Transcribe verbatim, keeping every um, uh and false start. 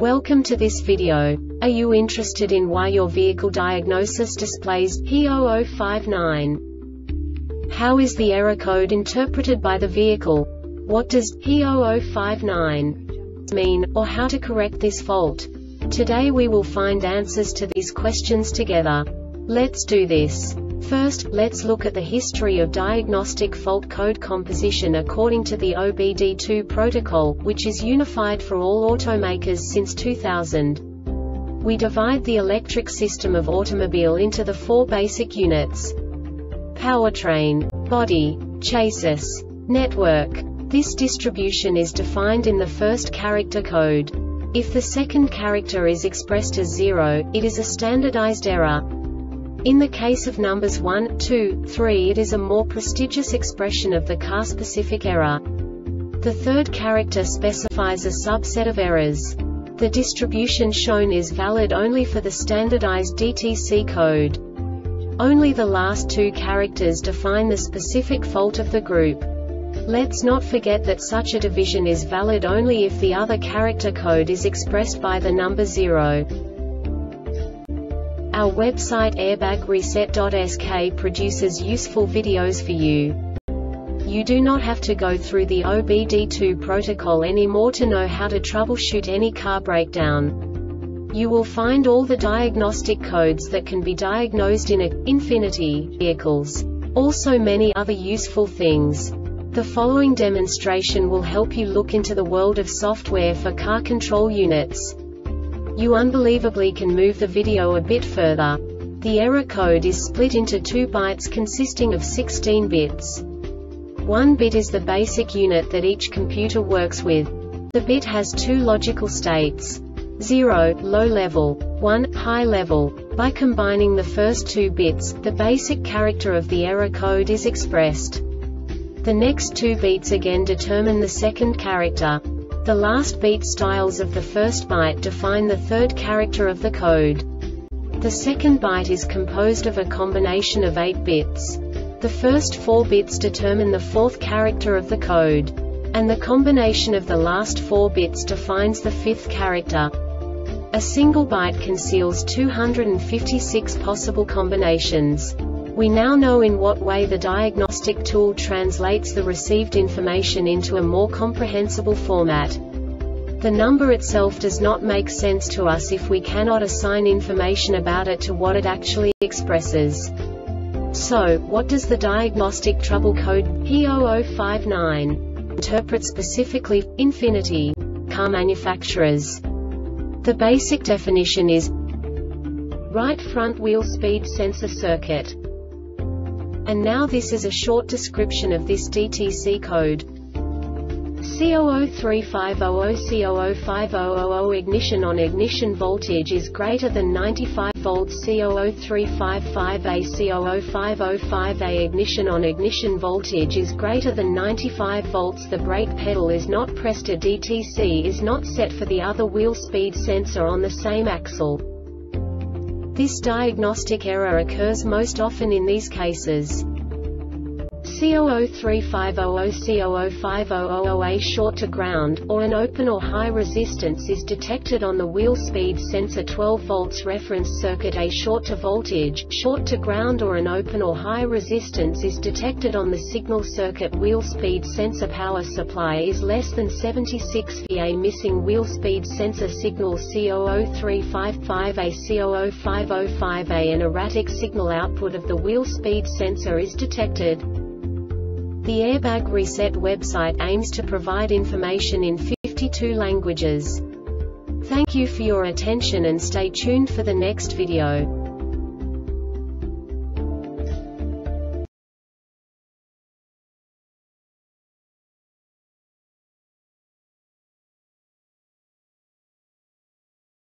Welcome to this video. Are you interested in why your vehicle diagnosis displays P zero zero five nine? How is the error code interpreted by the vehicle? What does P zero zero five nine mean, or how to correct this fault? Today we will find answers to these questions together. Let's do this. First, let's look at the history of diagnostic fault code composition according to the O B D two protocol, which is unified for all automakers since two thousand. We divide the electric system of automobile into the four basic units: powertrain, body, chassis, network. This distribution is defined in the first character code. If the second character is expressed as zero, it is a standardized error. In the case of numbers one, two, three, it is a more prestigious expression of the car-specific error. The third character specifies a subset of errors. The distribution shown is valid only for the standardized D T C code. Only the last two characters define the specific fault of the group. Let's not forget that such a division is valid only if the other character code is expressed by the number zero. Our website airbag reset dot S K produces useful videos for you. You do not have to go through the O B D two protocol anymore to know how to troubleshoot any car breakdown. You will find all the diagnostic codes that can be diagnosed in a Infiniti vehicles. Also many other useful things. The following demonstration will help you look into the world of software for car control units. You unbelievably can move the video a bit further. The error code is split into two bytes consisting of sixteen bits. One bit is the basic unit that each computer works with. The bit has two logical states: zero, low level, one, high level. By combining the first two bits, the basic character of the error code is expressed. The next two bits again determine the second character. The last beat styles of the first byte define the third character of the code. The second byte is composed of a combination of eight bits. The first four bits determine the fourth character of the code. And the combination of the last four bits defines the fifth character. A single byte conceals two hundred fifty-six possible combinations. We now know in what way the diagnostic tool translates the received information into a more comprehensible format. The number itself does not make sense to us if we cannot assign information about it to what it actually expresses. So, what does the diagnostic trouble code P zero zero five nine interpret specifically for Infiniti car manufacturers? The basic definition is right front wheel speed sensor circuit. And now this is a short description of this D T C code. C zero zero three five zero zero C zero zero five zero zero zero ignition on ignition voltage is greater than ninety-five volts. C zero zero three five five A C zero zero five zero five A ignition on ignition voltage is greater than ninety-five volts. The brake pedal is not pressed. A D T C is not set for the other wheel speed sensor on the same axle. This diagnostic error occurs most often in these cases: C zero zero three five zero zero C zero zero five zero zero zero A short to ground, or an open or high resistance is detected on the wheel speed sensor. Twelve volts reference circuit. A short to voltage, short to ground, or an open or high resistance is detected on the signal circuit. Wheel speed sensor power supply is less than seventy-six volts. A missing wheel speed sensor signal. C zero zero three five five A C zero zero five zero five A an erratic signal output of the wheel speed sensor is detected. The Airbag Reset website aims to provide information in fifty-two languages. Thank you for your attention and stay tuned for the next video.